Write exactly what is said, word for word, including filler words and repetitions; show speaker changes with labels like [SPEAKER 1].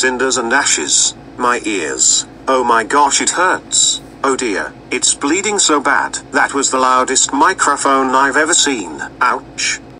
[SPEAKER 1] cinders and ashes. My ears. Oh my gosh, it hurts. Oh dear, it's bleeding so bad. That was the loudest microphone I've ever seen. Ouch.